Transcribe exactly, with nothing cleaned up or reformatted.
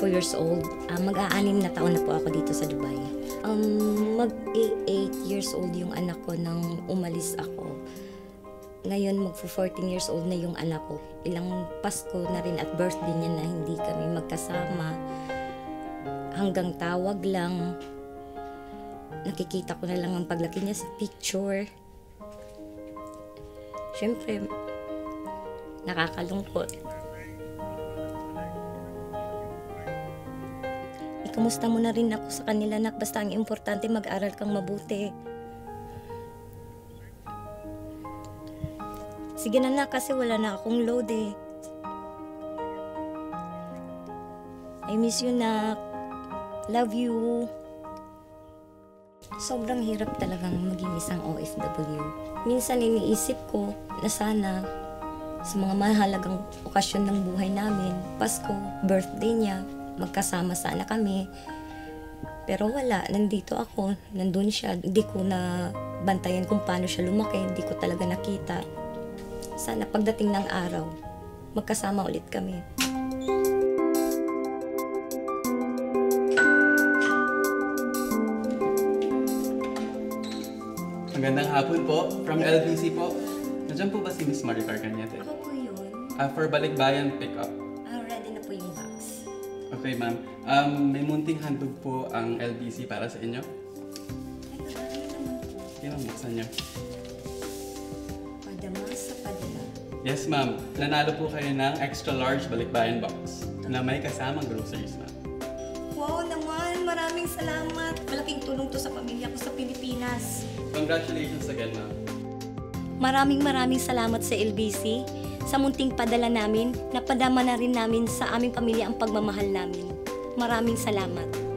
twenty-four years old. Uh, mag-aanim na taon na po ako dito sa Dubai. Um, mag-eight years old yung anak ko nang umalis ako. Ngayon, mag-fourteen years old na yung anak ko. Ilang Pasko na rin at birthday niya na hindi kami magkasama. Hanggang tawag lang. Nakikita ko na lang ang paglaki niya sa picture. Siyempre, nakakalungkot. Ikumusta mo na rin ako sa kanila, nak. Basta ang importante, mag-aral kang mabuti. Sige na, nak, kasi wala na akong load eh. I miss you, nak. Love you. Sobrang hirap talagang maging isang O F W. Minsan iniisip ko na sana sa mga mahalagang okasyon ng buhay namin, Pasko, birthday niya, magkasama sana kami. Pero wala, nandito ako, nandun siya. Hindi ko na bantayan kung paano siya lumaki, hindi ko talaga nakita. Sana pagdating ng araw, magkasama ulit kami. Magandang hapon po, from L B C po. Nandiyan po ba si Miss Maricar Cañete? Ako po yun. Uh, for Balikbayan pick-up. Ah, ready na po yung box. Okay, ma'am. Um, may munting handog po ang L B C para sa inyo. Ay, nabali naman po. Okay, ma'am, buksan niyo. Padama sa padala. Yes, ma'am. Nanalo po kayo ng extra large Balikbayan box na may kasamang groceries, ma'am. Wow naman, maraming salamat. Malaking tulong to sa pamilya ko sa Pilipinas. Congratulations again, ma'am. Maraming maraming salamat sa L B C. Sa munting padala namin, napadama na rin namin sa aming pamilya ang pagmamahal namin. Maraming salamat.